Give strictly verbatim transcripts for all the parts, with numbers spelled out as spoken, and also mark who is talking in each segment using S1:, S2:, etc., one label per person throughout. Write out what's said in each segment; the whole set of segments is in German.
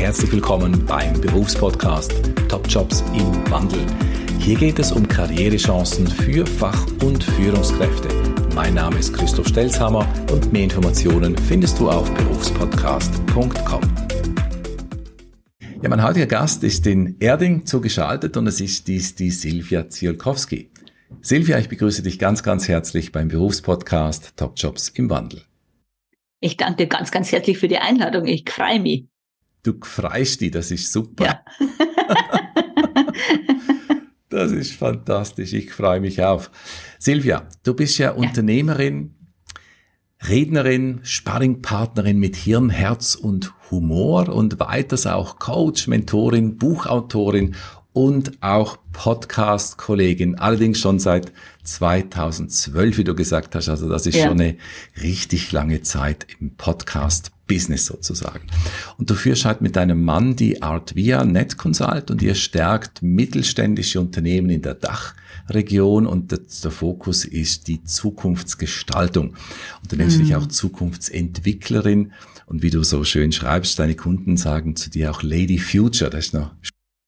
S1: herzlich willkommen beim Berufspodcast Top Jobs im Wandel. Hier geht es um Karrierechancen für Fach- und Führungskräfte. Mein Name ist Christoph Stelzhammer und mehr Informationen findest du auf berufspodcast punkt com. Ja, mein heutiger Gast ist in Erding zugeschaltet und es ist dies die Silvia Ziolkowski. Silvia, ich begrüße dich ganz, ganz herzlich beim Berufspodcast Top Jobs im Wandel.
S2: Ich danke dir ganz, ganz herzlich für die Einladung. Ich freue mich.
S1: Du freust dich, das ist super.
S2: Ja.
S1: Das ist fantastisch, ich freue mich auch. Silvia, du bist ja, ja. Unternehmerin, Rednerin, Sparringpartnerin mit Hirn, Herz und Humor und weiters auch Coach, Mentorin, Buchautorin und auch Podcast-Kollegin, allerdings schon seit zweitausendzwölf, wie du gesagt hast. Also das ist ja. schon eine richtig lange Zeit im Podcast-Business sozusagen. Und du führst halt mit deinem Mann die Artvia Net Consult und ihr stärkt mittelständische Unternehmen in der Dachregion und der Fokus ist die Zukunftsgestaltung. Und du nennst mhm. dich auch Zukunftsentwicklerin und wie du so schön schreibst, deine Kunden sagen zu dir auch Lady Future. Das ist noch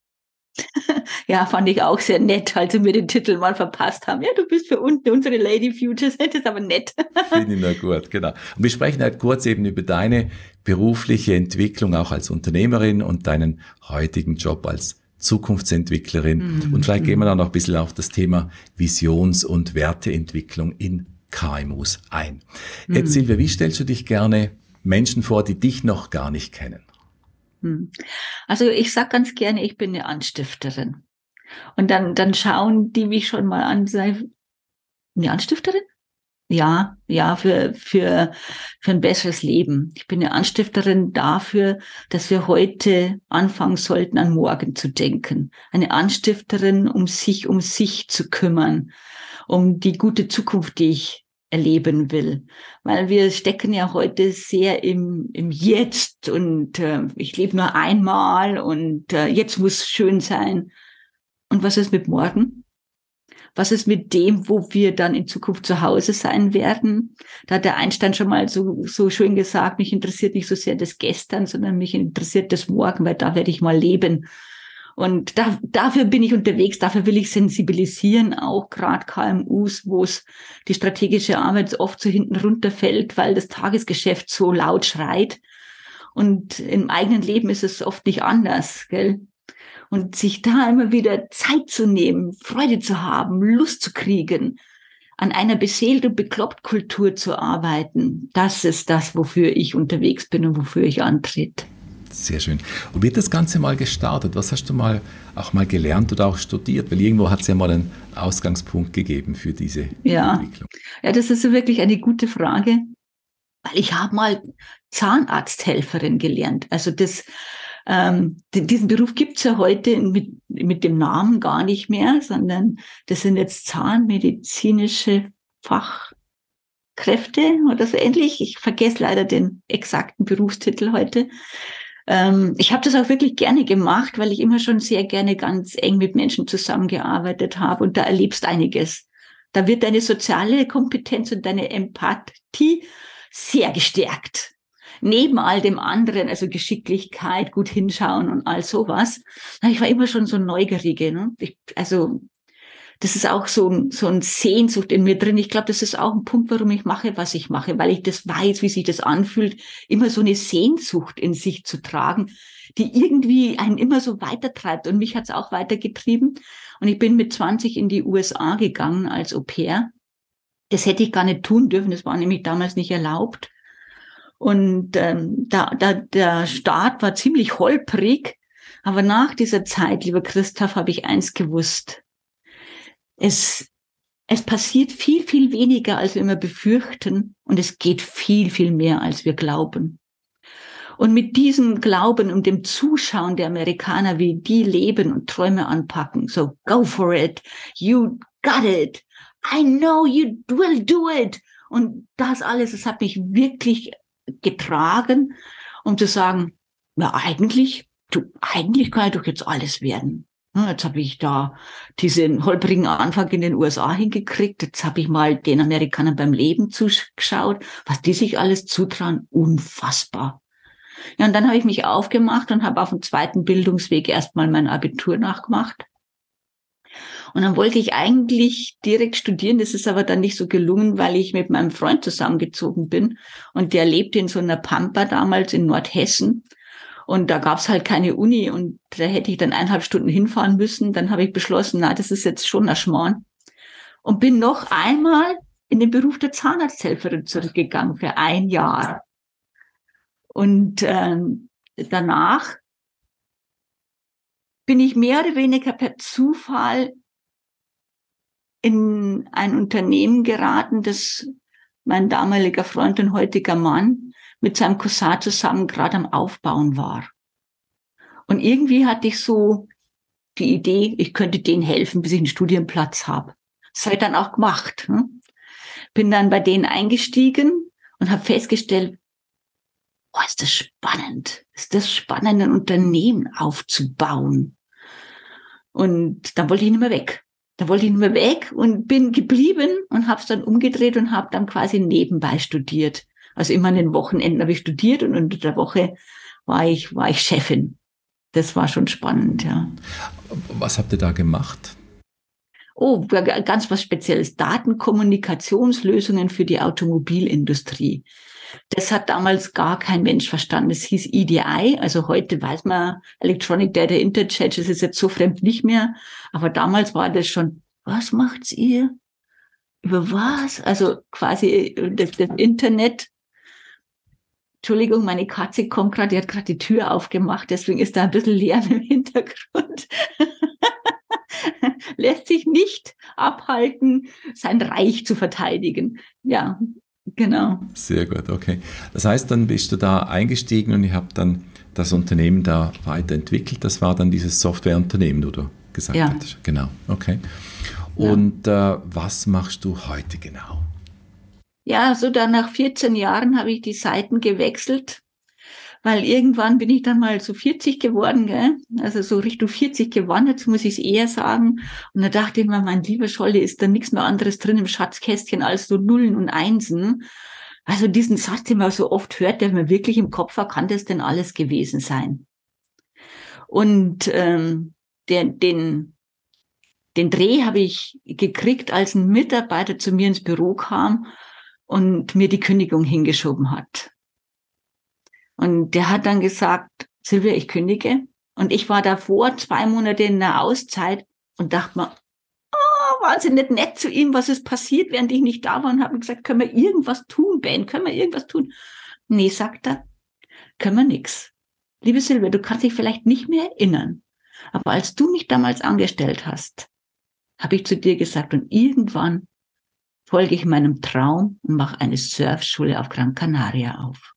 S2: ja, fand ich auch sehr nett, als sie mir den Titel mal verpasst haben. Ja, du bist für unten unsere Lady Futures, das ist aber nett.
S1: Finde ich na gut, genau. Und wir sprechen halt kurz eben über deine berufliche Entwicklung auch als Unternehmerin und deinen heutigen Job als Zukunftsentwicklerin. Mhm. Und vielleicht gehen wir dann noch ein bisschen auf das Thema Visions- und Werteentwicklung in K M Us ein. Mhm. Jetzt, Silvia, wie stellst du dich gerne Menschen vor, die dich noch gar nicht kennen?
S2: Also ich sag ganz gerne, ich bin eine Anstifterin. Und dann, dann schauen die mich schon mal an, sei eine Anstifterin? Ja, ja, für, für, für ein besseres Leben. Ich bin eine Anstifterin dafür, dass wir heute anfangen sollten, an morgen zu denken. Eine Anstifterin, um sich um sich zu kümmern, um die gute Zukunft, die ich erleben will, weil wir stecken ja heute sehr im, im Jetzt und äh, ich lebe nur einmal und äh, jetzt muss schön sein. Und was ist mit morgen? Was ist mit dem, wo wir dann in Zukunft zu Hause sein werden? Da hat der Einstein schon mal so, so schön gesagt, mich interessiert nicht so sehr das Gestern, sondern mich interessiert das Morgen, weil da werde ich mal leben. Und da, dafür bin ich unterwegs, dafür will ich sensibilisieren, auch gerade K M Us, wo es die strategische Arbeit oft so hinten runterfällt, weil das Tagesgeschäft so laut schreit. Und im eigenen Leben ist es oft nicht anders, gell? Und sich da immer wieder Zeit zu nehmen, Freude zu haben, Lust zu kriegen, an einer beseelt und bekloppt Kultur zu arbeiten, das ist das, wofür ich unterwegs bin und wofür ich antrete.
S1: Sehr schön. Und wird das Ganze mal gestartet? Was hast du mal auch mal gelernt oder auch studiert? Weil irgendwo hat es ja mal einen Ausgangspunkt gegeben für diese
S2: ja.
S1: Entwicklung.
S2: Ja, das ist wirklich eine gute Frage, weil ich habe mal Zahnarzthelferin gelernt. Also das, ähm, diesen Beruf gibt es ja heute mit, mit dem Namen gar nicht mehr, sondern das sind jetzt zahnmedizinische Fachkräfte oder so ähnlich. Ich vergesse leider den exakten Berufstitel heute. Ich habe das auch wirklich gerne gemacht, weil ich immer schon sehr gerne ganz eng mit Menschen zusammengearbeitet habe und da erlebst einiges. Da wird deine soziale Kompetenz und deine Empathie sehr gestärkt. Neben all dem anderen, also Geschicklichkeit, gut hinschauen und all sowas. Ich war immer schon so Neugierige. Ne? Ich, also das ist auch so ein, so ein Sehnsucht in mir drin. Ich glaube, das ist auch ein Punkt, warum ich mache, was ich mache, weil ich das weiß, wie sich das anfühlt, immer so eine Sehnsucht in sich zu tragen, die irgendwie einen immer so weitertreibt. Und mich hat es auch weitergetrieben. Und ich bin mit zwanzig in die U S A gegangen als Au-pair. Das hätte ich gar nicht tun dürfen. Das war nämlich damals nicht erlaubt. Und ähm, da, da, der Start war ziemlich holprig. Aber nach dieser Zeit, lieber Christoph, habe ich eins gewusst. Es, es passiert viel, viel weniger, als wir immer befürchten. Und es geht viel, viel mehr, als wir glauben. Und mit diesem Glauben und dem Zuschauen der Amerikaner, wie die leben und Träume anpacken, so go for it, you got it, I know you will do it. Und das alles, das hat mich wirklich getragen, um zu sagen, ja eigentlich, du, eigentlich kann ich doch jetzt alles werden. Jetzt habe ich da diesen holprigen Anfang in den U S A hingekriegt. Jetzt habe ich mal den Amerikanern beim Leben zugeschaut, was die sich alles zutrauen. Unfassbar. Ja, und dann habe ich mich aufgemacht und habe auf dem zweiten Bildungsweg erstmal mein Abitur nachgemacht. Und dann wollte ich eigentlich direkt studieren. Das ist aber dann nicht so gelungen, weil ich mit meinem Freund zusammengezogen bin. Und der lebte in so einer Pampa damals in Nordhessen. Und da gab's halt keine Uni. Und da hätte ich dann eineinhalb Stunden hinfahren müssen. Dann habe ich beschlossen, na, das ist jetzt schon ein Schmarrn. Und bin noch einmal in den Beruf der Zahnarzthelferin zurückgegangen für ein Jahr. Und ähm, danach bin ich mehr oder weniger per Zufall in ein Unternehmen geraten, das mein damaliger Freund und heutiger Mann mit seinem Cousin zusammen gerade am Aufbauen war. Und irgendwie hatte ich so die Idee, ich könnte denen helfen, bis ich einen Studienplatz habe. Das habe ich dann auch gemacht. Hm? Bin dann bei denen eingestiegen und habe festgestellt, oh, ist das spannend, ist das spannend, ein Unternehmen aufzubauen. Und dann wollte ich nicht mehr weg. Da wollte ich nicht mehr weg und bin geblieben und habe es dann umgedreht und habe dann quasi nebenbei studiert. Also immer an den Wochenenden habe ich studiert und unter der Woche war ich, war ich Chefin. Das war schon spannend, ja.
S1: Was habt ihr da gemacht?
S2: Oh, ganz was Spezielles. Datenkommunikationslösungen für die Automobilindustrie. Das hat damals gar kein Mensch verstanden. Es hieß E D I, also heute weiß man Electronic Data Interchange, das ist jetzt so fremd nicht mehr. Aber damals war das schon, was macht's ihr? Über was? Also quasi das, das Internet. Entschuldigung, meine Katze kommt gerade, die hat gerade die Tür aufgemacht, deswegen ist da ein bisschen Lärm im Hintergrund. Lässt sich nicht abhalten, sein Reich zu verteidigen. Ja, genau.
S1: Sehr gut, okay. Das heißt, dann bist du da eingestiegen und ihr habt dann das Unternehmen da weiterentwickelt. Das war dann dieses Softwareunternehmen, wo du gesagt
S2: ja.
S1: hattest. Genau, okay. Und ja. äh, was machst du heute genau?
S2: Ja, so dann nach vierzehn Jahren habe ich die Seiten gewechselt, weil irgendwann bin ich dann mal so vierzig geworden, gell? Also so Richtung vierzig gewandert, muss ich es eher sagen. Und da dachte ich mir, mein lieber Scholli, ist da nichts mehr anderes drin im Schatzkästchen als so Nullen und Einsen. Also diesen Satz, den man so oft hört, der mir wirklich im Kopf war, kann das denn alles gewesen sein? Und ähm, der, den, den Dreh habe ich gekriegt, als ein Mitarbeiter zu mir ins Büro kam und mir die Kündigung hingeschoben hat. Und der hat dann gesagt, Silvia, ich kündige. Und ich war davor zwei Monate in einer Auszeit und dachte mir, oh, wahnsinnig nett zu ihm, was ist passiert, während ich nicht da war, und habe gesagt, können wir irgendwas tun, Ben, können wir irgendwas tun? Nee, sagt er, können wir nix. Liebe Silvia, du kannst dich vielleicht nicht mehr erinnern, aber als du mich damals angestellt hast, habe ich zu dir gesagt, und irgendwann folge ich meinem Traum und mache eine Surfschule auf Gran Canaria auf.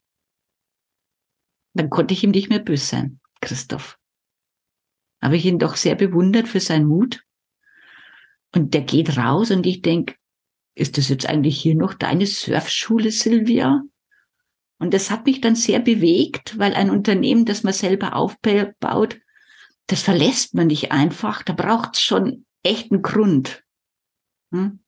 S2: Dann konnte ich ihm nicht mehr böse sein, Christoph. Habe ich ihn doch sehr bewundert für seinen Mut. Und der geht raus und ich denke, ist das jetzt eigentlich hier noch deine Surfschule, Silvia? Und das hat mich dann sehr bewegt, weil ein Unternehmen, das man selber aufbaut, das verlässt man nicht einfach. Da braucht es schon echt einen Grund. Hm?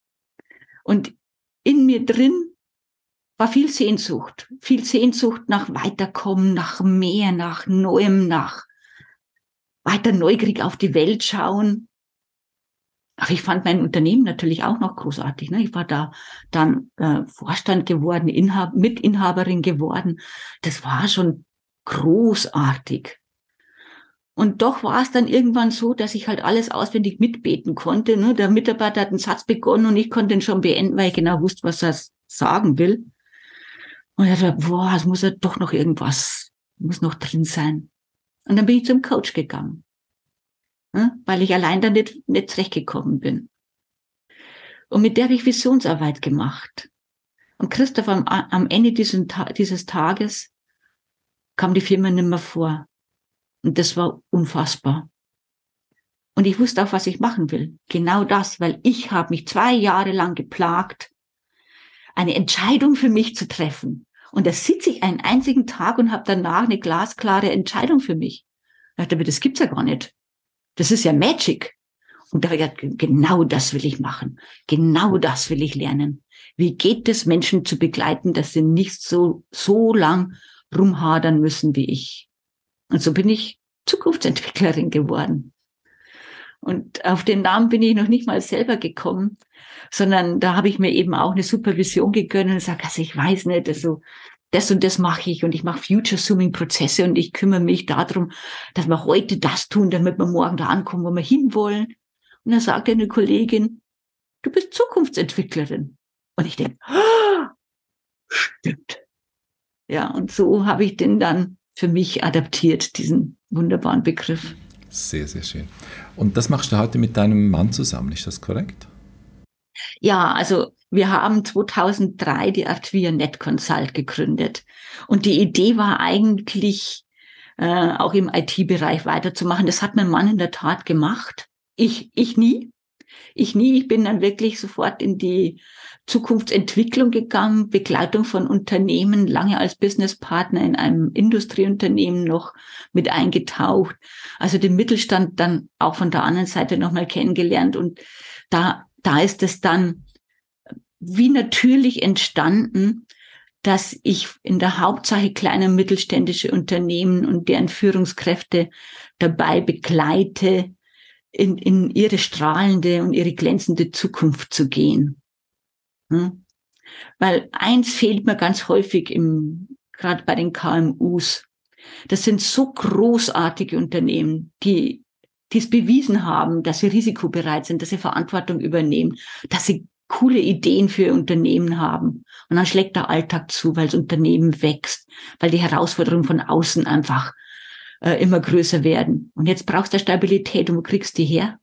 S2: Und in mir drin war viel Sehnsucht, viel Sehnsucht nach Weiterkommen, nach mehr, nach Neuem, nach weiter neugierig auf die Welt schauen. Aber ich fand mein Unternehmen natürlich auch noch großartig. Ne? Ich war da dann äh, Vorstand geworden, Inhab- Mitinhaberin geworden. Das war schon großartig. Und doch war es dann irgendwann so, dass ich halt alles auswendig mitbeten konnte. Ne? Der Mitarbeiter hat einen Satz begonnen und ich konnte ihn schon beenden, weil ich genau wusste, was er sagen will. Und ich dachte, boah, es muss ja doch noch irgendwas, muss noch drin sein. Und dann bin ich zum Coach gegangen, ne? Weil ich allein da nicht, nicht zurechtgekommen bin. Und mit der habe ich Visionsarbeit gemacht. Und Christoph, am, am Ende dieses, dieses Tages kam die Firma nicht mehr vor. Und das war unfassbar. Und ich wusste auch, was ich machen will. Genau das, weil ich habe mich zwei Jahre lang geplagt, eine Entscheidung für mich zu treffen. Und da sitze ich einen einzigen Tag und habe danach eine glasklare Entscheidung für mich. Ich dachte, aber das gibt's ja gar nicht. Das ist ja Magic. Und da habe ich gedacht, genau das will ich machen. Genau das will ich lernen. Wie geht es, Menschen zu begleiten, dass sie nicht so, so lang rumhadern müssen wie ich. Und so bin ich Zukunftsentwicklerin geworden. Und auf den Namen bin ich noch nicht mal selber gekommen, sondern da habe ich mir eben auch eine Supervision gegönnt und gesagt, also ich weiß nicht, also das und das mache ich und ich mache Future-Zooming-Prozesse und ich kümmere mich darum, dass wir heute das tun, damit wir morgen da ankommen, wo wir hinwollen. Und dann sagte eine Kollegin, du bist Zukunftsentwicklerin. Und ich denke, oh, stimmt. Ja, und so habe ich den dann für mich adaptiert, diesen wunderbaren Begriff.
S1: Sehr, sehr schön. Und das machst du heute mit deinem Mann zusammen, ist das korrekt?
S2: Ja, also wir haben zweitausenddrei die Artvia Net Consult gegründet. Und die Idee war eigentlich, äh, auch im I T-Bereich weiterzumachen. Das hat mein Mann in der Tat gemacht. Ich, ich nie. Ich nie. Ich bin dann wirklich sofort in die Zukunftsentwicklung gegangen, Begleitung von Unternehmen, lange als Businesspartner in einem Industrieunternehmen noch mit eingetaucht. Also den Mittelstand dann auch von der anderen Seite nochmal kennengelernt. Und da, da ist es dann wie natürlich entstanden, dass ich in der Hauptsache kleine mittelständische Unternehmen und deren Führungskräfte dabei begleite, in, in ihre strahlende und ihre glänzende Zukunft zu gehen. Hm? Weil eins fehlt mir ganz häufig im, gerade bei den K M Us. Das sind so großartige Unternehmen, die, die es bewiesen haben, dass sie risikobereit sind, dass sie Verantwortung übernehmen, dass sie coole Ideen für ihr Unternehmen haben. Und dann schlägt der Alltag zu, weil das Unternehmen wächst, weil die Herausforderungen von außen einfach äh, immer größer werden. Und jetzt brauchst du Stabilität. Und wo kriegst du die her?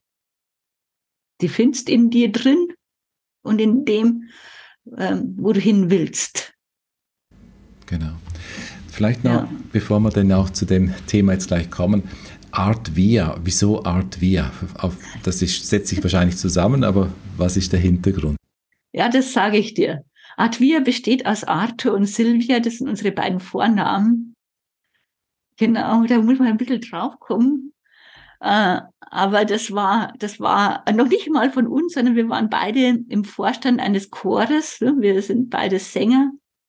S2: Die findest in dir drin und in dem, ähm, wo du hin willst.
S1: Genau. Vielleicht noch,
S2: Ja.
S1: bevor wir dann auch zu dem Thema jetzt gleich kommen, Artvia, wieso Artvia? Das ist, setzt sich wahrscheinlich zusammen, aber was ist der Hintergrund?
S2: Ja, das sage ich dir. Artvia besteht aus Arthur und Silvia, das sind unsere beiden Vornamen. Genau, da muss man ein bisschen draufkommen. Äh, aber das war, das war noch nicht mal von uns, sondern wir waren beide im Vorstand eines Chores. Wir sind beide Sänger.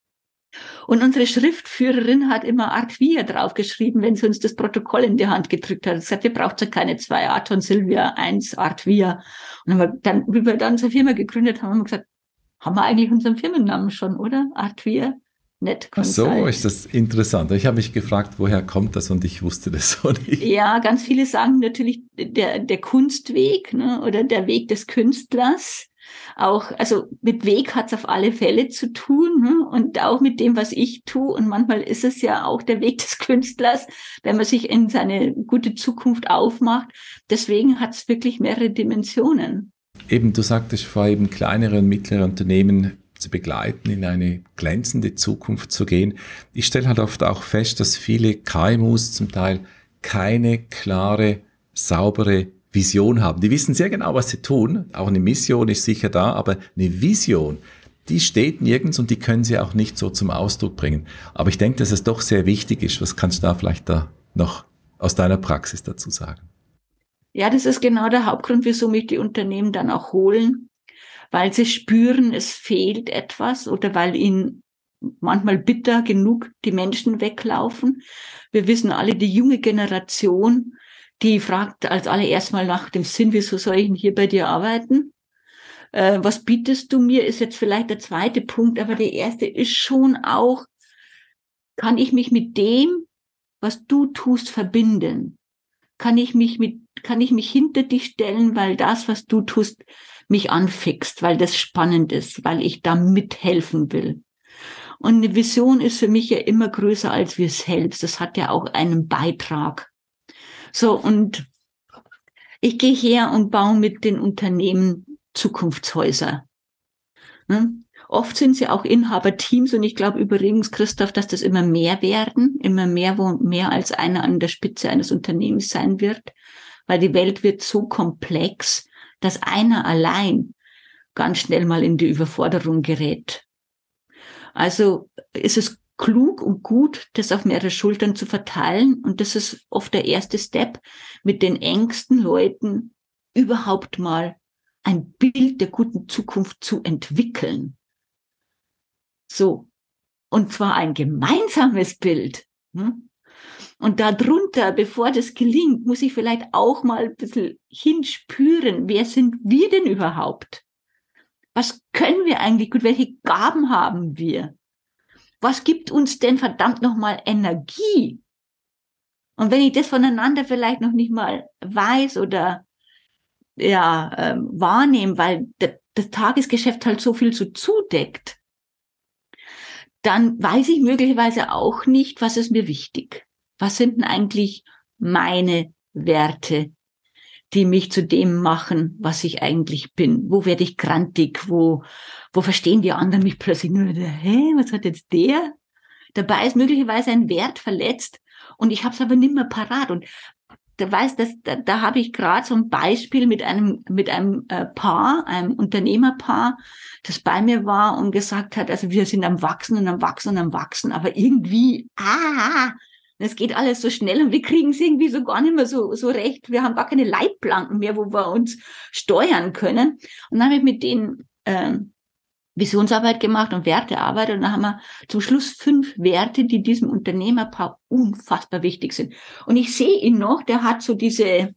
S2: Und unsere Schriftführerin hat immer Artvia draufgeschrieben, wenn sie uns das Protokoll in die Hand gedrückt hat. Sie hat gesagt, ihr braucht ja keine zwei, Arthur und Silvia, eins, Artvia. Und dann, dann, wie wir dann unsere Firma gegründet haben, haben wir gesagt, haben wir eigentlich unseren Firmennamen schon, oder? Artvia Net Consult.
S1: Ach so, ist das interessant. Ich habe mich gefragt, woher kommt das und ich wusste das so nicht.
S2: Ja, ganz viele sagen natürlich der, der Kunstweg, ne, oder der Weg des Künstlers. Auch, also mit Weg hat's auf alle Fälle zu tun, ne? Und auch mit dem, was ich tue. Und manchmal ist es ja auch der Weg des Künstlers, wenn man sich in seine gute Zukunft aufmacht. Deswegen hat's wirklich mehrere Dimensionen.
S1: Eben, du sagtest vor, eben kleinere und mittlere Unternehmen zu begleiten, in eine glänzende Zukunft zu gehen. Ich stelle halt oft auch fest, dass viele K M Us zum Teil keine klare, saubere Vision haben. Die wissen sehr genau, was sie tun. Auch eine Mission ist sicher da, aber eine Vision, die steht nirgends und die können sie auch nicht so zum Ausdruck bringen. Aber ich denke, dass es doch sehr wichtig ist. Was kannst du da vielleicht da noch aus deiner Praxis dazu sagen?
S2: Ja, das ist genau der Hauptgrund, wieso mich die Unternehmen dann auch holen, weil sie spüren, es fehlt etwas oder weil ihnen manchmal bitter genug die Menschen weglaufen. Wir wissen alle, die junge Generation, die fragt als allererst mal nach dem Sinn, wieso soll ich denn hier bei dir arbeiten? Äh, was bietest du mir, ist jetzt vielleicht der zweite Punkt, aber der erste ist schon auch, kann ich mich mit dem, was du tust, verbinden? Kann ich mich mit, kann ich mich hinter dich stellen, weil das, was du tust, mich anfixt, weil das spannend ist, weil ich da mithelfen will. Und eine Vision ist für mich ja immer größer als wir selbst. Das hat ja auch einen Beitrag. So, und ich gehe her und baue mit den Unternehmen Zukunftshäuser. Ne? Oft sind sie auch Inhaberteams und ich glaube übrigens, Christoph, dass das immer mehr werden, immer mehr, wo mehr als einer an der Spitze eines Unternehmens sein wird, weil die Welt wird so komplex, dass einer allein ganz schnell mal in die Überforderung gerät. Also ist es klug und gut, das auf mehrere Schultern zu verteilen. Und das ist oft der erste Step, mit den engsten Leuten überhaupt mal ein Bild der guten Zukunft zu entwickeln. So. Und zwar ein gemeinsames Bild. Und darunter, bevor das gelingt, muss ich vielleicht auch mal ein bisschen hinspüren, wer sind wir denn überhaupt? Was können wir eigentlich gut? Welche Gaben haben wir? Was gibt uns denn verdammt nochmal Energie? Und wenn ich das voneinander vielleicht noch nicht mal weiß oder ja ähm, wahrnehme, weil d- das Tagesgeschäft halt so viel so zudeckt, dann weiß ich möglicherweise auch nicht, was ist mir wichtig. Was sind denn eigentlich meine Werte, die mich zu dem machen, was ich eigentlich bin? Wo werde ich grantig? Wo, wo verstehen die anderen mich plötzlich nur wieder, hä, was hat jetzt der? Dabei ist möglicherweise ein Wert verletzt und ich habe es aber nicht mehr parat. Und da weiß, dass, da, da habe ich gerade so ein Beispiel mit einem, mit einem äh, Paar, einem Unternehmerpaar, das bei mir war und gesagt hat, also wir sind am Wachsen und am Wachsen und am Wachsen, aber irgendwie, ah, es geht alles so schnell und wir kriegen es irgendwie so gar nicht mehr so, so recht. Wir haben gar keine Leitplanken mehr, wo wir uns steuern können. Und dann habe ich mit denen äh, Visionsarbeit gemacht und Wertearbeit und dann haben wir zum Schluss fünf Werte, die diesem Unternehmerpaar unfassbar wichtig sind. Und ich sehe ihn noch, der hat so diese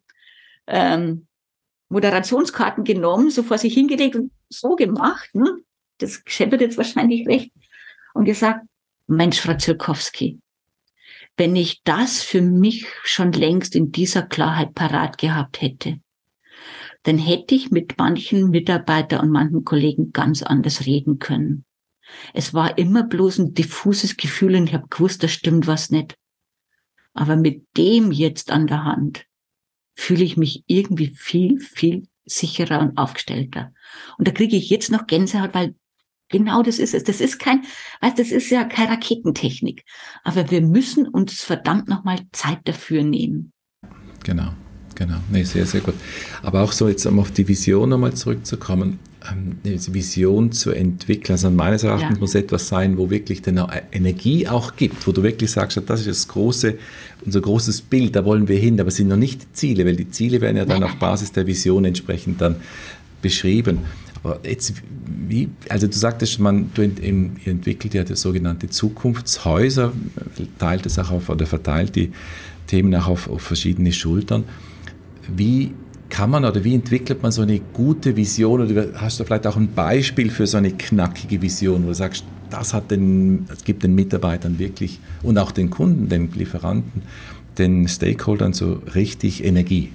S2: ähm, Moderationskarten genommen, so vor sich hingelegt und so gemacht, ne? Das scheppert jetzt wahrscheinlich recht, und gesagt, Mensch, Frau Zirkowski, wenn ich das für mich schon längst in dieser Klarheit parat gehabt hätte, dann hätte ich mit manchen Mitarbeitern und manchen Kollegen ganz anders reden können. Es war immer bloß ein diffuses Gefühl und ich habe gewusst, da stimmt was nicht. Aber mit dem jetzt an der Hand fühle ich mich irgendwie viel, viel sicherer und aufgestellter. Und da kriege ich jetzt noch Gänsehaut, weil genau das ist es. Das ist kein, weißt, das ist ja keine Raketentechnik. Aber wir müssen uns verdammt nochmal Zeit dafür nehmen.
S1: Genau. Genau, nee, sehr, sehr gut. Aber auch so jetzt, um auf die Vision nochmal zurückzukommen, ähm, eine Vision zu entwickeln. Also meines Erachtens ja. muss etwas sein, wo wirklich dann Energie auch gibt, wo du wirklich sagst, das ist das große, unser großes Bild, da wollen wir hin, aber es sind noch nicht die Ziele, weil die Ziele werden ja dann auf Basis der Vision entsprechend dann beschrieben. Aber jetzt, wie, also du sagtest, man, du ent, im, ihr entwickelt ja das sogenannte Zukunftshäuser, teilt es auch auf, oder verteilt die Themen auch auf, auf verschiedene Schultern. Wie kann man oder wie entwickelt man so eine gute Vision, oder hast du vielleicht auch ein Beispiel für so eine knackige Vision, wo du sagst, das hat den, das gibt den Mitarbeitern wirklich und auch den Kunden, den Lieferanten, den Stakeholdern so richtig Energie?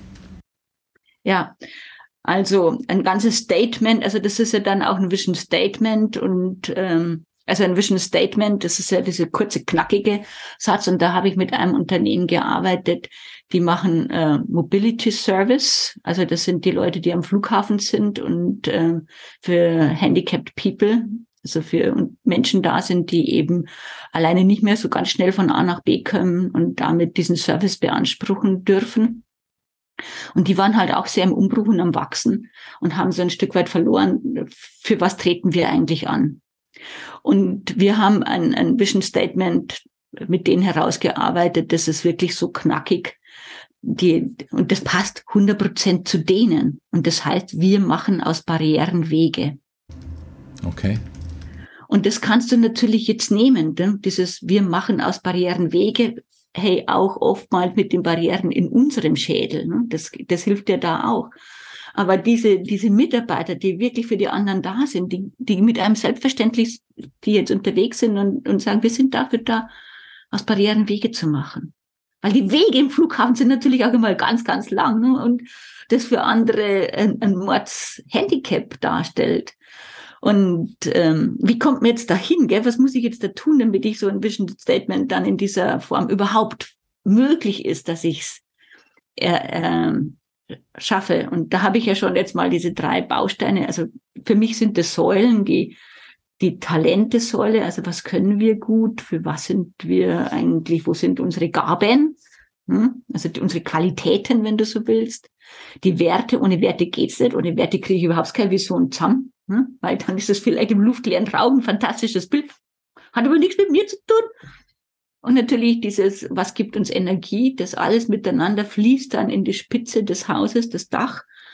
S2: Ja, also ein ganzes Statement, also das ist ja dann auch ein Vision Statement und ähm, also ein Vision Statement, das ist ja diese kurze, knackige Satz, und da habe ich mit einem Unternehmen gearbeitet, die machen äh, Mobility Service, also das sind die Leute, die am Flughafen sind und äh, für Handicapped People, also für Menschen da sind, die eben alleine nicht mehr so ganz schnell von A nach B kommen und damit diesen Service beanspruchen dürfen. Und die waren halt auch sehr im Umbruch und am Wachsen und haben so ein Stück weit verloren, für was treten wir eigentlich an? Und wir haben ein, ein Vision Statement mit denen herausgearbeitet, das ist wirklich so knackig. Die, und das passt hundert Prozent zu denen. Und das heißt, wir machen aus Barrieren Wege.
S1: Okay.
S2: Und das kannst du natürlich jetzt nehmen, ne? Dieses wir machen aus Barrieren Wege, hey, auch oftmals mit den Barrieren in unserem Schädel. Ne? Das, das hilft dir da auch. Aber diese, diese Mitarbeiter, die wirklich für die anderen da sind, die, die mit einem selbstverständlich, die jetzt unterwegs sind und, und sagen, wir sind dafür da, aus Barrieren Wege zu machen. Weil die Wege im Flughafen sind natürlich auch immer ganz, ganz lang, ne? Und das für andere ein, ein Mordshandicap darstellt. Und ähm, wie kommt man jetzt dahin? Gell? Was muss ich jetzt da tun, damit ich so ein Vision Statement dann in dieser Form überhaupt möglich ist, dass ich es äh, äh, schaffe? Und da habe ich ja schon jetzt mal diese drei Bausteine. Also für mich sind das Säulen, die die Talente-Säule, also was können wir gut, für was sind wir eigentlich, wo sind unsere Gaben, hm? Also die, unsere Qualitäten, wenn du so willst. Die Werte, ohne Werte geht's nicht, ohne Werte kriege ich überhaupt keine Vision zusammen, hm? Weil dann ist es vielleicht im luftleeren Raum ein fantastisches Bild, hat aber nichts mit mir zu tun. Und natürlich dieses, was gibt uns Energie, das alles miteinander fließt dann in die Spitze des Hauses, das Dach.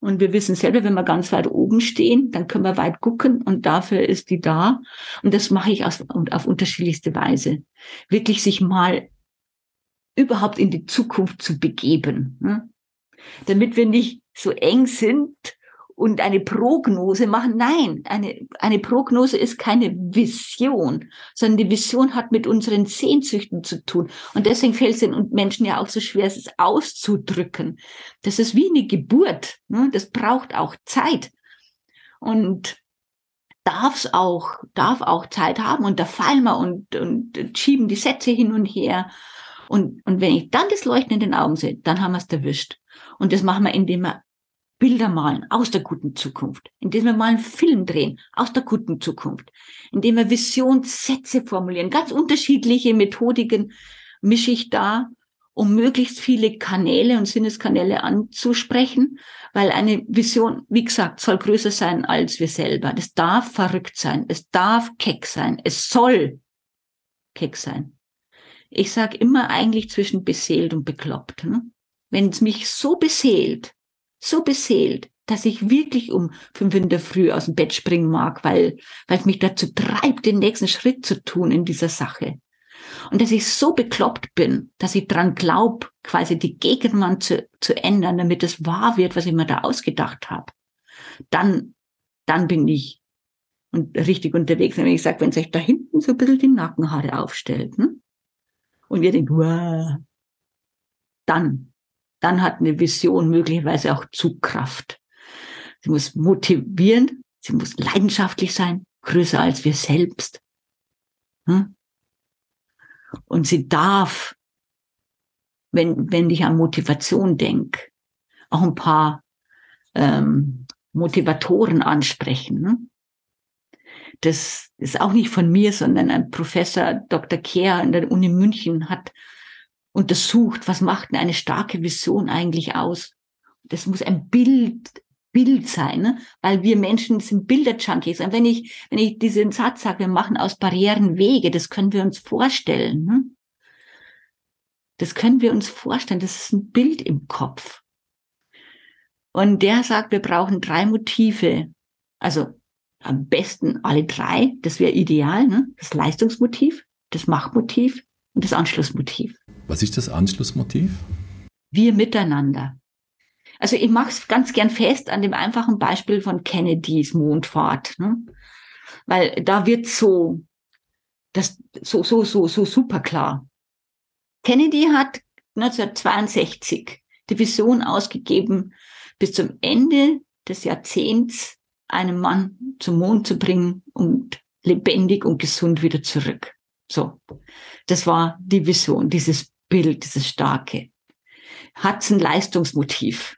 S2: Und wir wissen selber, wenn wir ganz weit oben stehen, dann können wir weit gucken und dafür ist die da. Und das mache ich auf, auf unterschiedlichste Weise. Wirklich sich mal überhaupt in die Zukunft zu begeben, ne? Damit wir nicht so eng sind und eine Prognose machen. Nein, eine, eine Prognose ist keine Vision, sondern die Vision hat mit unseren Sehnsüchten zu tun. Und deswegen fällt es den Menschen ja auch so schwer, es auszudrücken. Das ist wie eine Geburt, ne? Das braucht auch Zeit. Und darf's auch, darf auch Zeit haben. Und da fallen wir und, und schieben die Sätze hin und her. Und, und wenn ich dann das Leuchten in den Augen sehe, dann haben wir es erwischt. Und das machen wir, indem wir Bilder malen aus der guten Zukunft, indem wir mal einen Film drehen aus der guten Zukunft, indem wir Visionssätze formulieren. Ganz unterschiedliche Methodiken mische ich da, um möglichst viele Kanäle und Sinneskanäle anzusprechen, weil eine Vision, wie gesagt, soll größer sein als wir selber. Das darf verrückt sein, es darf keck sein, es soll keck sein. Ich sage immer eigentlich zwischen beseelt und bekloppt. Ne? Wenn es mich so beseelt, so beseelt, dass ich wirklich um fünf in der Früh aus dem Bett springen mag, weil, weil es mich dazu treibt, den nächsten Schritt zu tun in dieser Sache. Und dass ich so bekloppt bin, dass ich dran glaube, quasi die Gegenwart zu, zu ändern, damit es wahr wird, was ich mir da ausgedacht habe. Dann, dann bin ich und richtig unterwegs. Wenn ich sage, wenn sich da hinten so ein bisschen die Nackenhaare aufstellt, hm? Und ihr denkt, wow, dann, dann hat eine Vision möglicherweise auch Zugkraft. Sie muss motivieren, sie muss leidenschaftlich sein, größer als wir selbst. Hm? Und sie darf, wenn, wenn ich an Motivation denke, auch ein paar ähm, Motivatoren ansprechen. Ne? Das ist auch nicht von mir, sondern ein Professor Doktor Kehr an der Uni München hat untersucht, was macht denn eine starke Vision eigentlich aus? Das muss ein Bild, Bild sein, ne? Weil wir Menschen sind Bilder-Junkies. Und wenn ich, wenn ich diesen Satz sage, wir machen aus Barrieren Wege, das können wir uns vorstellen. Ne? Das können wir uns vorstellen. Das ist ein Bild im Kopf. Und der sagt, wir brauchen drei Motive. Also am besten alle drei. Das wäre ideal. Ne? Das Leistungsmotiv, das Machtmotiv und das Anschlussmotiv.
S1: Was ist das Anschlussmotiv?
S2: Wir miteinander. Also ich mache es ganz gern fest an dem einfachen Beispiel von Kennedys Mondfahrt, ne? Weil da wird so das so so so so super klar. Kennedy hat neunzehnhundertzweiundsechzig die Vision ausgegeben, bis zum Ende des Jahrzehnts einen Mann zum Mond zu bringen und lebendig und gesund wieder zurück. So, das war die Vision, dieses Bild, dieses Starke. Hat's ein Leistungsmotiv?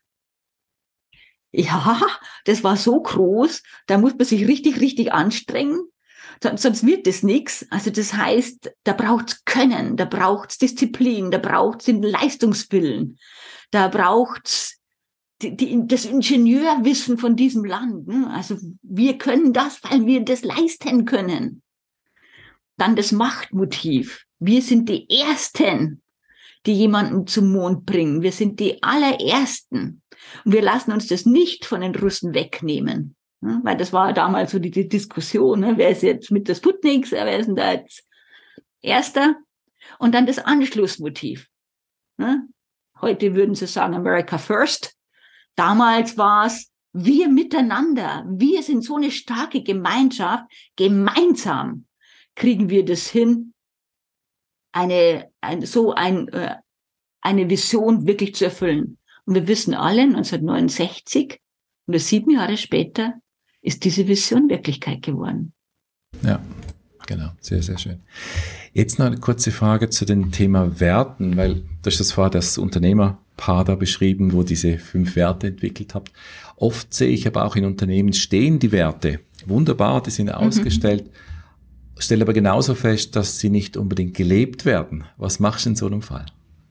S2: Ja, das war so groß, da muss man sich richtig, richtig anstrengen, sonst wird das nichts. Also das heißt, da braucht's Können, da braucht's Disziplin, da braucht's den Leistungswillen, da braucht's die, die, das Ingenieurwissen von diesem Land. Ne? Also wir können das, weil wir das leisten können. Dann das Machtmotiv. Wir sind die Ersten, die jemanden zum Mond bringen. Wir sind die allerersten. Und wir lassen uns das nicht von den Russen wegnehmen. Ja, weil das war damals so die, die Diskussion, ne? Wer ist jetzt mit der Sputnik, wer ist denn da jetzt Erster? Und dann das Anschlussmotiv. Ne? Heute würden sie sagen, America first. Damals war es, wir miteinander. Wir sind so eine starke Gemeinschaft. Gemeinsam kriegen wir das hin, eine, ein, so ein, äh, eine Vision wirklich zu erfüllen. Und wir wissen alle, neunzehnhundertneunundsechzig, nur sieben Jahre später, ist diese Vision Wirklichkeit geworden.
S1: Ja, genau. Sehr, sehr schön. Jetzt noch eine kurze Frage zu dem Thema Werten, weil du hast das vorher das Unternehmerpaar da beschrieben, wo diese fünf Werte entwickelt habt. Oft sehe ich aber auch in Unternehmen stehen die Werte. Wunderbar, die sind ausgestellt. Mhm. Stelle aber genauso fest, dass sie nicht unbedingt gelebt werden. Was machst du in so einem Fall?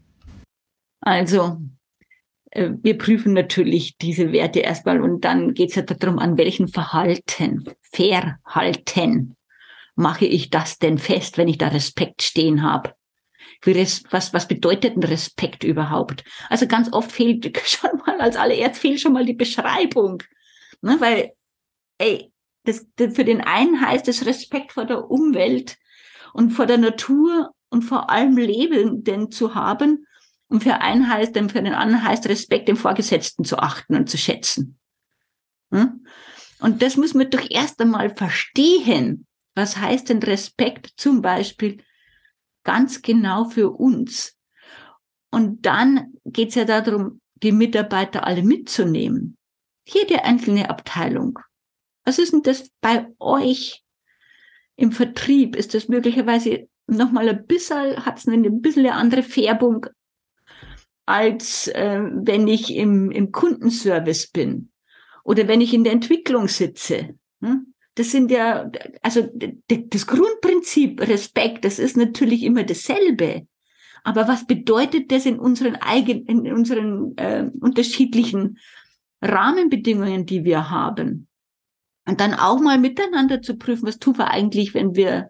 S2: Also, wir prüfen natürlich diese Werte erstmal und dann geht es ja darum, an welchen Verhalten, Verhalten mache ich das denn fest, wenn ich da Respekt stehen habe. Für Res was, was bedeutet ein Respekt überhaupt? Also ganz oft fehlt schon mal, als allererst fehlt schon mal die Beschreibung. Ne, weil, ey, das, das für den einen heißt es Respekt vor der Umwelt und vor der Natur und vor allem Lebenden zu haben. Und für einen heißt, für den anderen heißt Respekt, den Vorgesetzten zu achten und zu schätzen. Hm? Und das muss man doch erst einmal verstehen. Was heißt denn Respekt zum Beispiel ganz genau für uns? Und dann geht es ja darum, die Mitarbeiter alle mitzunehmen. Jede einzelne Abteilung. Was ist denn das bei euch im Vertrieb? Ist das möglicherweise nochmal ein bisschen, hat es eine ein bisschen eine andere Färbung, als äh, wenn ich im, im Kundenservice bin oder wenn ich in der Entwicklung sitze. Hm? Das sind ja, also das Grundprinzip Respekt, das ist natürlich immer dasselbe. Aber was bedeutet das in unseren eigenen, in unseren äh, unterschiedlichen Rahmenbedingungen, die wir haben? Und dann auch mal miteinander zu prüfen, was tun wir eigentlich, wenn wir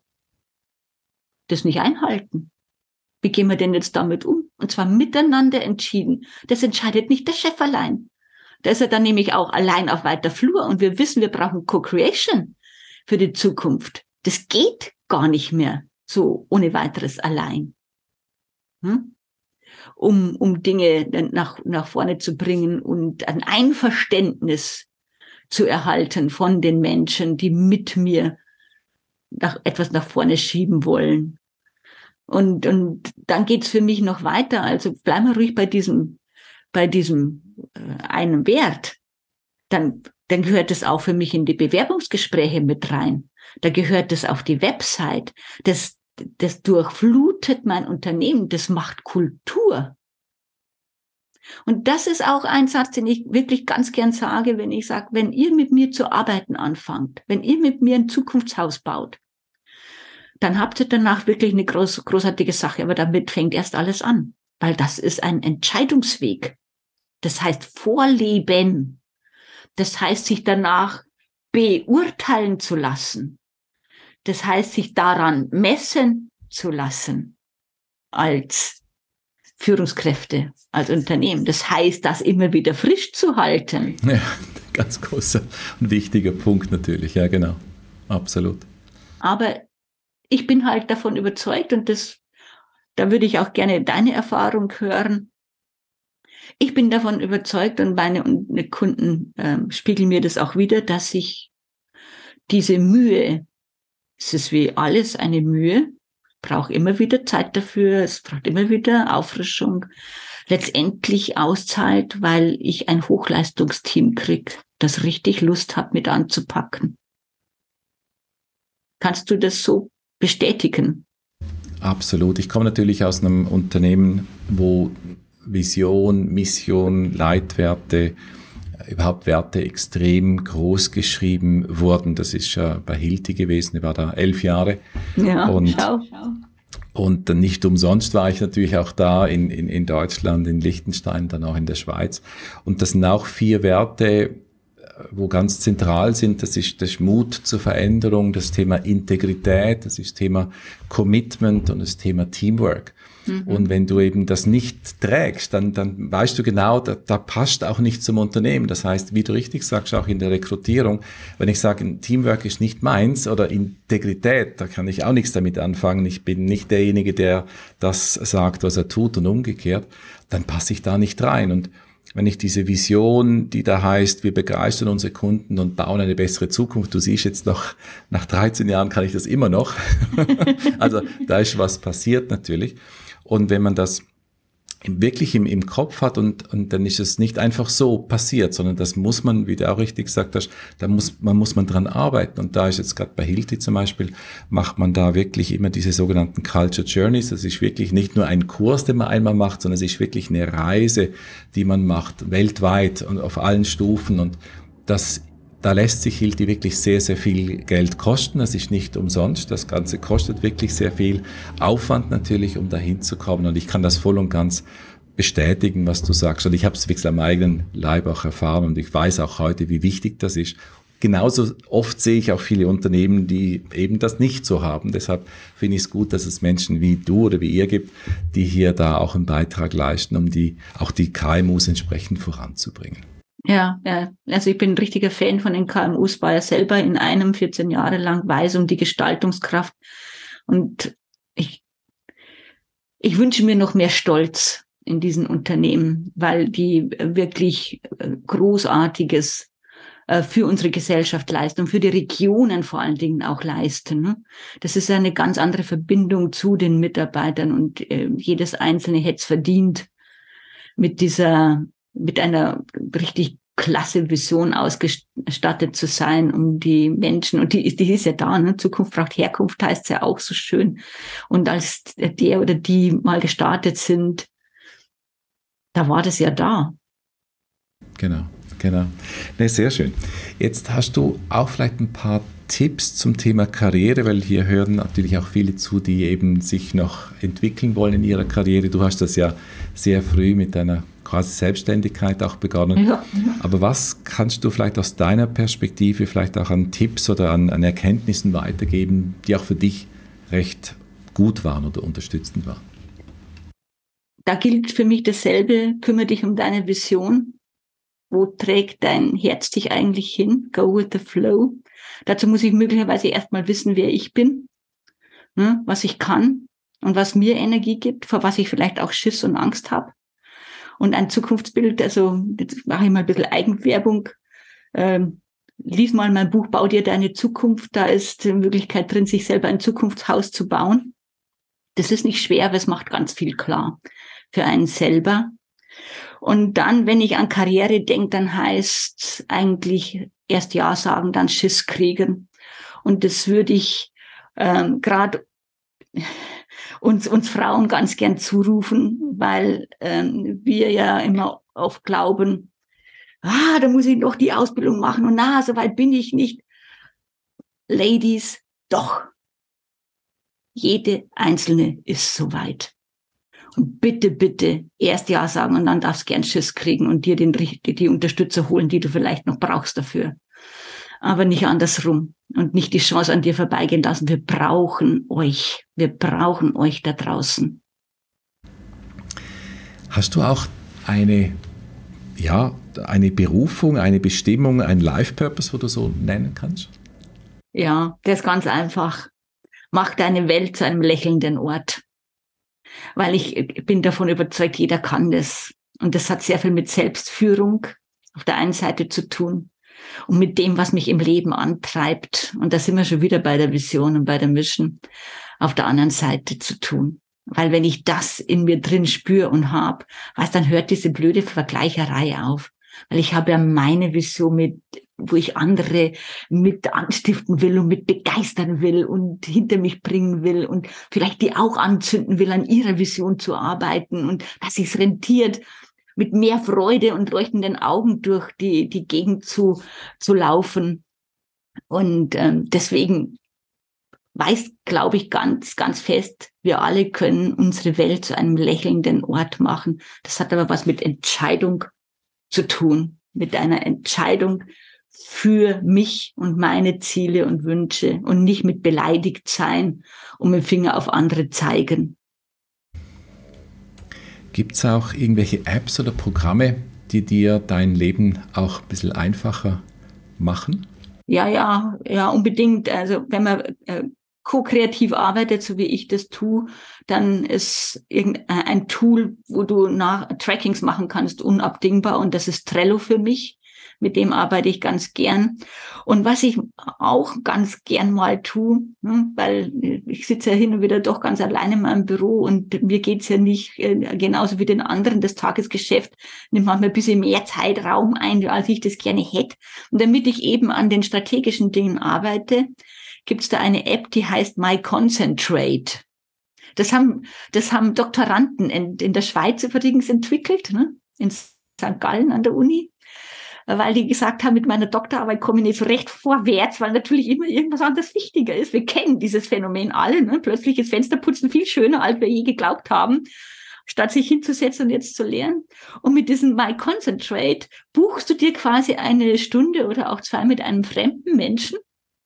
S2: das nicht einhalten? Wie gehen wir denn jetzt damit um? Und zwar miteinander entschieden. Das entscheidet nicht der Chef allein. Da ist er dann nämlich auch allein auf weiter Flur. Und wir wissen, wir brauchen Co-Creation für die Zukunft. Das geht gar nicht mehr so ohne weiteres allein. Hm? Um, um Dinge nach, nach vorne zu bringen und ein Einverständnis zu erhalten von den Menschen, die mit mir nach, etwas nach vorne schieben wollen. Und, und dann geht's für mich noch weiter. Also bleiben wir ruhig bei diesem, bei diesem äh, einen Wert. Dann, dann gehört es auch für mich in die Bewerbungsgespräche mit rein. Da gehört es auf die Website. Das, das durchflutet mein Unternehmen. Das macht Kultur. Und das ist auch ein Satz, den ich wirklich ganz gern sage, wenn ich sage, wenn ihr mit mir zu arbeiten anfangt, wenn ihr mit mir ein Zukunftshaus baut, dann habt ihr danach wirklich eine groß, großartige Sache. Aber damit fängt erst alles an, weil das ist ein Entscheidungsweg. Das heißt Vorleben. Das heißt, sich danach beurteilen zu lassen. Das heißt, sich daran messen zu lassen als Führungskräfte, als Unternehmen. Das heißt, das immer wieder frisch zu halten.
S1: Ja, ganz großer und wichtiger Punkt natürlich. Ja, genau. Absolut.
S2: Aber ich bin halt davon überzeugt und das, da würde ich auch gerne deine Erfahrung hören. Ich bin davon überzeugt und meine Kunden äh, spiegeln mir das auch wieder, dass sich diese Mühe, es ist wie alles eine Mühe, braucht immer wieder Zeit dafür, es braucht immer wieder Auffrischung, letztendlich auszahlt, weil ich ein Hochleistungsteam kriege, das richtig Lust hat, mit anzupacken. Kannst du das so bestätigen?
S1: Absolut. Ich komme natürlich aus einem Unternehmen, wo Vision, Mission, Leitwerte, überhaupt Werte extrem groß geschrieben wurden. Das ist ja bei Hilti gewesen, ich war da elf Jahre.
S2: Ja,
S1: und,
S2: schau, schau.
S1: Und nicht umsonst war ich natürlich auch da in, in, in Deutschland, in Liechtenstein, dann auch in der Schweiz. Und das sind auch vier Werte, wo ganz zentral sind. Das ist das Mut zur Veränderung, das Thema Integrität, das ist das Thema Commitment und das Thema Teamwork. Mhm. Und wenn du eben das nicht trägst, dann, dann weißt du genau, da, da passt auch nicht zum Unternehmen. Das heißt, wie du richtig sagst, auch in der Rekrutierung, wenn ich sage, Teamwork ist nicht meins oder Integrität, da kann ich auch nichts damit anfangen. Ich bin nicht derjenige, der das sagt, was er tut und umgekehrt, dann passe ich da nicht rein. Und wenn ich diese Vision, die da heißt, wir begeistern unsere Kunden und bauen eine bessere Zukunft, du siehst jetzt noch, nach dreizehn Jahren kann ich das immer noch. Also da ist was passiert natürlich. Und wenn man das wirklich im, im Kopf hat und, und dann ist es nicht einfach so passiert, sondern das muss man, wie du auch richtig gesagt hast, da muss man, muss man dran arbeiten. Und da ist jetzt gerade bei Hilti zum Beispiel, macht man da wirklich immer diese sogenannten Culture Journeys. Das ist wirklich nicht nur ein Kurs, den man einmal macht, sondern es ist wirklich eine Reise, die man macht, weltweit und auf allen Stufen. Und das Da lässt sich Hilti wirklich sehr, sehr viel Geld kosten. Das ist nicht umsonst. Das Ganze kostet wirklich sehr viel Aufwand natürlich, um da hinzukommen. Und ich kann das voll und ganz bestätigen, was du sagst. Und ich habe es wirklich am eigenen Leib auch erfahren. Und ich weiß auch heute, wie wichtig das ist. genauso oft sehe ich auch viele Unternehmen, die eben das nicht so haben. Deshalb finde ich es gut, dass es Menschen wie du oder wie ihr gibt, die hier da auch einen Beitrag leisten, um die, auch die K M Us entsprechend voranzubringen.
S2: Ja, ja, also ich bin ein richtiger Fan von den K M Us, war ja selber in einem vierzehn Jahre lang, weiß um die Gestaltungskraft. Und ich, ich wünsche mir noch mehr Stolz in diesen Unternehmen, weil die wirklich Großartiges für unsere Gesellschaft leisten und für die Regionen vor allen Dingen auch leisten. Das ist eine ganz andere Verbindung zu den Mitarbeitern und jedes Einzelne hätte es verdient, mit dieser, mit einer richtig klasse Vision ausgestattet zu sein, um die Menschen, und die, die ist ja da, ne? Zukunft braucht Herkunft, heißt es ja auch so schön. Und als der oder die mal gestartet sind, da war das ja da.
S1: Genau, genau. Ne, sehr schön. Jetzt hast du auch vielleicht ein paar Tipps zum Thema Karriere, weil hier hören natürlich auch viele zu, die eben sich noch entwickeln wollen in ihrer Karriere. Du hast das ja sehr früh mit deiner quasi Selbstständigkeit auch begonnen. Ja. Aber was kannst du vielleicht aus deiner Perspektive vielleicht auch an Tipps oder an, an Erkenntnissen weitergeben, die auch für dich recht gut waren oder unterstützend waren?
S2: Da gilt für mich dasselbe, kümmere dich um deine Vision. Wo trägt dein Herz dich eigentlich hin? Go with the flow. Dazu muss ich möglicherweise erstmal wissen, wer ich bin, ne, was ich kann und was mir Energie gibt, vor was ich vielleicht auch Schiss und Angst habe. Und ein Zukunftsbild, also jetzt mache ich mal ein bisschen Eigenwerbung. Ähm, lies mal mein Buch Bau dir deine Zukunft. Da ist in Wirklichkeit drin, sich selber ein Zukunftshaus zu bauen. Das ist nicht schwer, aber es macht ganz viel klar für einen selber. Und dann, wenn ich an Karriere denke, dann heißt eigentlich erst Ja sagen, dann Schiss kriegen. Und das würde ich ähm, gerade uns, uns Frauen ganz gern zurufen, weil ähm, wir ja immer oft glauben, ah, da muss ich noch die Ausbildung machen und na, so weit bin ich nicht. Ladies, doch. Jede Einzelne ist so weit. Und bitte, bitte erst Ja sagen und dann darfst du gern Schiss kriegen und dir den, die Unterstützer holen, die du vielleicht noch brauchst dafür. Aber nicht andersrum und nicht die Chance an dir vorbeigehen lassen. Wir brauchen euch. Wir brauchen euch da draußen.
S1: Hast du auch eine, ja, eine Berufung, eine Bestimmung, ein Life-Purpose, wo du so nennen kannst?
S2: Ja, der ist ganz einfach. Mach deine Welt zu einem lächelnden Ort. Weil ich bin davon überzeugt, jeder kann das. Und das hat sehr viel mit Selbstführung auf der einen Seite zu tun und mit dem, was mich im Leben antreibt. Und da sind wir schon wieder bei der Vision und bei der Mission auf der anderen Seite zu tun. Weil wenn ich das in mir drin spüre und habe, weißt, dann hört diese blöde Vergleicherei auf. Weil ich habe ja meine Vision, mit, wo ich andere mit anstiften will und mit begeistern will und hinter mich bringen will und vielleicht die auch anzünden will, an ihrer Vision zu arbeiten und dass sich's rentiert, mit mehr Freude und leuchtenden Augen durch die, die Gegend zu, zu laufen. Und ähm, deswegen weiß, glaube ich, ganz, ganz fest, wir alle können unsere Welt zu einem lächelnden Ort machen. Das hat aber was mit Entscheidung zu tun, mit einer Entscheidung für mich und meine Ziele und Wünsche und nicht mit beleidigt sein und mit dem Finger auf andere zeigen.
S1: Gibt es auch irgendwelche Apps oder Programme, die dir dein Leben auch ein bisschen einfacher machen?
S2: Ja, ja, ja, unbedingt. Also wenn man äh, ko-kreativ arbeitet, so wie ich das tue, dann ist irgendein Tool, wo du nach Trackings machen kannst, unabdingbar. Und das ist Trello für mich. Mit dem arbeite ich ganz gern. Und was ich auch ganz gern mal tue, ne, weil ich sitze ja hin und wieder doch ganz allein in meinem Büro und mir geht's ja nicht äh, genauso wie den anderen. Das Tagesgeschäft nimmt manchmal ein bisschen mehr Zeitraum ein, als ich das gerne hätte. Und damit ich eben an den strategischen Dingen arbeite, gibt's da eine App, die heißt My Concentrate. Das haben, das haben Doktoranden in, in der Schweiz übrigens entwickelt, ne, in Sankt Gallen an der Uni, weil die gesagt haben, mit meiner Doktorarbeit komme ich nicht so recht vorwärts, weil natürlich immer irgendwas anderes wichtiger ist. Wir kennen dieses Phänomen alle, ne? Plötzlich ist Fensterputzen viel schöner, als wir je geglaubt haben. statt sich hinzusetzen und jetzt zu lernen. Und mit diesem My Concentrate buchst du dir quasi eine Stunde oder auch zwei mit einem fremden Menschen,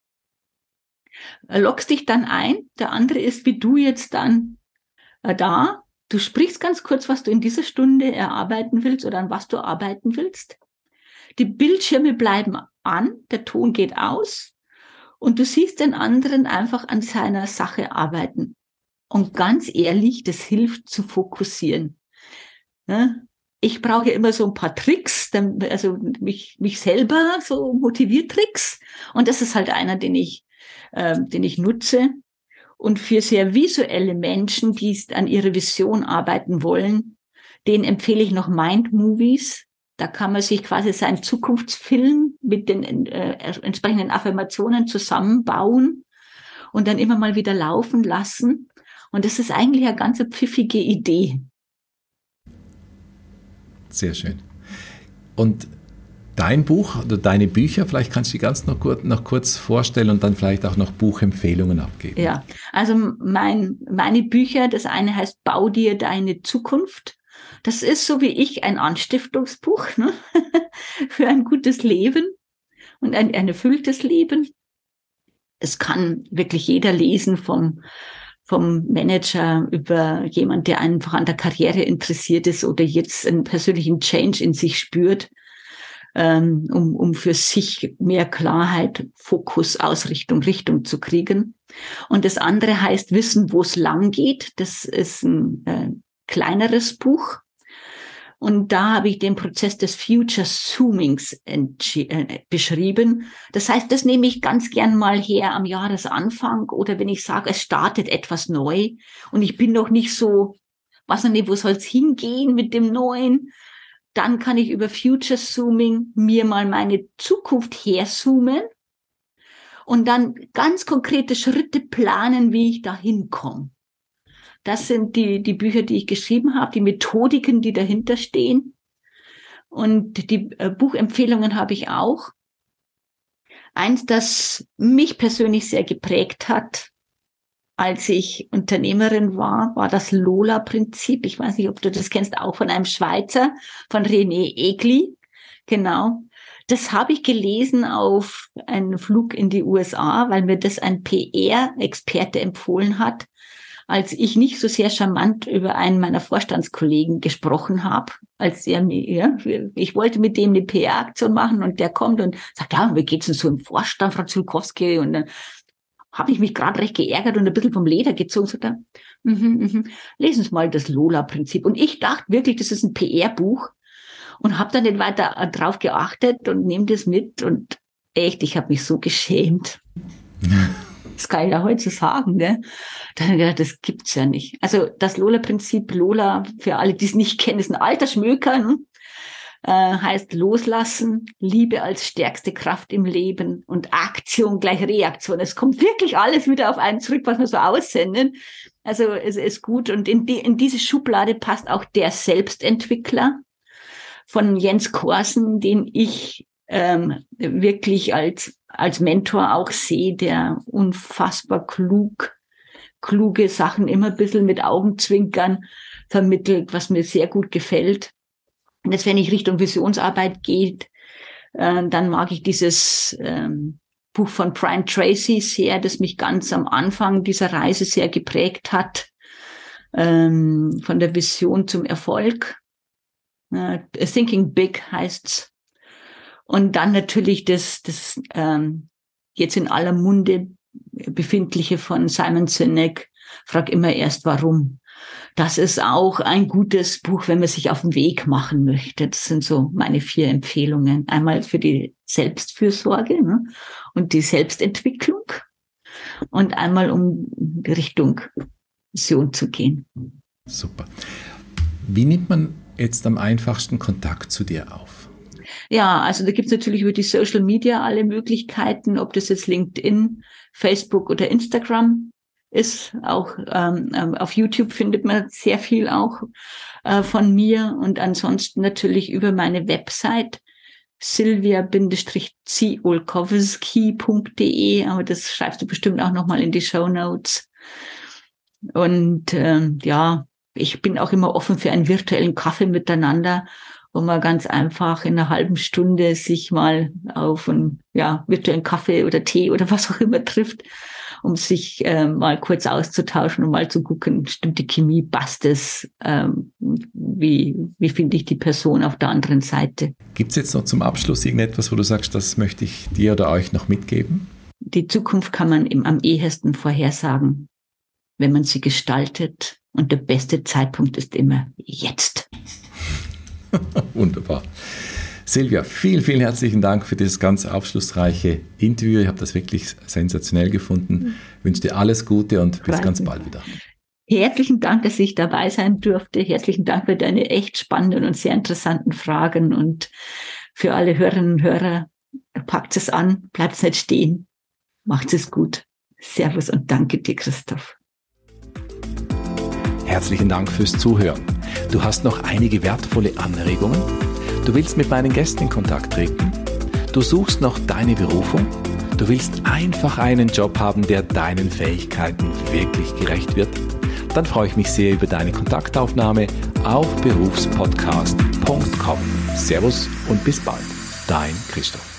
S2: loggst dich dann ein, der andere ist wie du jetzt dann äh, da, du sprichst ganz kurz, was du in dieser Stunde erarbeiten willst oder an was du arbeiten willst. Die Bildschirme bleiben an, der Ton geht aus und du siehst den anderen einfach an seiner Sache arbeiten. Und ganz ehrlich, das hilft zu fokussieren. Ja? Ich brauche ja immer so ein paar Tricks, also mich, mich selber so Motiviertricks. Und das ist halt einer, den ich, äh, den ich nutze. Und für sehr visuelle Menschen, die an ihrer Vision arbeiten wollen, denen empfehle ich noch Mind Movies. Da kann man sich quasi seinen Zukunftsfilm mit den äh, entsprechenden Affirmationen zusammenbauen und dann immer mal wieder laufen lassen. Und das ist eigentlich eine ganz pfiffige Idee.
S1: Sehr schön. Und dein Buch oder deine Bücher, vielleicht kannst du die ganz noch kurz, noch kurz vorstellen und dann vielleicht auch noch Buchempfehlungen abgeben.
S2: Ja, also mein, meine Bücher, das eine heißt Bau dir deine Zukunft. Das ist so wie ich ein Anstiftungsbuch, ne? Für ein gutes Leben und ein, ein erfülltes Leben. Es kann wirklich jeder lesen, vom vom Manager über jemand, der einfach an der Karriere interessiert ist oder jetzt einen persönlichen Change in sich spürt, ähm, um, um für sich mehr Klarheit, Fokus, Ausrichtung, Richtung zu kriegen. Und das andere heißt Wissen, wo es lang geht. Das ist ein äh, kleineres Buch. Und da habe ich den Prozess des Future Zoomings äh, beschrieben. Das heißt, das nehme ich ganz gern mal her am Jahresanfang oder wenn ich sage, es startet etwas neu und ich bin noch nicht so, was noch nicht, wo soll es hingehen mit dem Neuen, dann kann ich über Future Zooming mir mal meine Zukunft herzoomen und dann ganz konkrete Schritte planen, wie ich da hinkomme. Das sind die, die Bücher, die ich geschrieben habe, die Methodiken, die dahinter stehen. Und die äh, Buchempfehlungen habe ich auch. Eins, das mich persönlich sehr geprägt hat, als ich Unternehmerin war, war das Lola-Prinzip. Ich weiß nicht, ob du das kennst, auch von einem Schweizer, von René Egli. Genau. Das habe ich gelesen auf einen Flug in die U S A, weil mir das ein P R-Experte empfohlen hat, als ich nicht so sehr charmant über einen meiner Vorstandskollegen gesprochen habe, als er mir, ja, ich wollte mit dem eine P R-Aktion machen und der kommt und sagt, ja, wie geht's denn so im Vorstand, Frau Zulkowski? Und dann habe ich mich gerade recht geärgert und ein bisschen vom Leder gezogen. So, da, mhm, mhm, lesen Sie mal das Lola-Prinzip. Und ich dachte wirklich, das ist ein P R-Buch und habe dann nicht weiter drauf geachtet und nehme das mit und echt, ich habe mich so geschämt. Das kann ich ja heute so sagen, ne? Da habe ich gedacht, das gibt's ja nicht. Also das Lola-Prinzip, Lola, für alle, die es nicht kennen, ist ein alter Schmöker, ne? äh, heißt loslassen, Liebe als stärkste Kraft im Leben und Aktion gleich Reaktion. Es kommt wirklich alles wieder auf einen zurück, was wir so aussenden. Also es ist gut und in, die, in diese Schublade passt auch der Selbstentwickler von Jens Korsen, den ich ähm, wirklich als als Mentor auch sehe, der unfassbar klug, kluge Sachen immer ein bisschen mit Augenzwinkern vermittelt, was mir sehr gut gefällt. Und jetzt, wenn ich Richtung Visionsarbeit geht, äh, dann mag ich dieses ähm, Buch von Brian Tracy sehr, das mich ganz am Anfang dieser Reise sehr geprägt hat, ähm, von der Vision zum Erfolg. Äh, Thinking Big heißt's. Und dann natürlich das, das ähm, jetzt in aller Munde befindliche von Simon Sinek, frag immer erst warum. Das ist auch ein gutes Buch, wenn man sich auf den Weg machen möchte. Das sind so meine vier Empfehlungen. Einmal für die Selbstfürsorge, ne, und die Selbstentwicklung und einmal um Richtung Vision zu gehen.
S1: Super. Wie nimmt man jetzt am einfachsten Kontakt zu dir auf?
S2: Ja, also da gibt's natürlich über die Social Media alle Möglichkeiten, ob das jetzt LinkedIn, Facebook oder Instagram ist. Auch ähm, auf YouTube findet man sehr viel auch äh, von mir und ansonsten natürlich über meine Website sylvia ziolkowski punkt de, aber das schreibst du bestimmt auch nochmal in die Shownotes. Und ähm, ja, ich bin auch immer offen für einen virtuellen Kaffee miteinander, wo man ganz einfach in einer halben Stunde sich mal auf einen ja, virtuellen Kaffee oder Tee oder was auch immer trifft, um sich äh, mal kurz auszutauschen und mal zu gucken, stimmt die Chemie, passt es, ähm, wie, wie finde ich die Person auf der anderen Seite.
S1: Gibt es jetzt noch zum Abschluss irgendetwas, wo du sagst, das möchte ich dir oder euch noch mitgeben?
S2: Die Zukunft kann man im, am ehesten vorhersagen, wenn man sie gestaltet, und der beste Zeitpunkt ist immer jetzt.
S1: Wunderbar. Silvia, vielen, vielen herzlichen Dank für dieses ganz aufschlussreiche Interview. Ich habe das wirklich sensationell gefunden. Ich wünsche dir alles Gute und bis ganz bald wieder.
S2: Herzlichen Dank, dass ich dabei sein durfte. Herzlichen Dank für deine echt spannenden und sehr interessanten Fragen. Und für alle Hörerinnen und Hörer, packt es an, bleibt nicht stehen, macht es gut. Servus und danke dir, Christoph.
S1: Herzlichen Dank fürs Zuhören. Du hast noch einige wertvolle Anregungen? Du willst mit meinen Gästen in Kontakt treten? Du suchst noch deine Berufung? Du willst einfach einen Job haben, der deinen Fähigkeiten wirklich gerecht wird? Dann freue ich mich sehr über deine Kontaktaufnahme auf berufspodcast punkt com. Servus und bis bald, dein Christoph.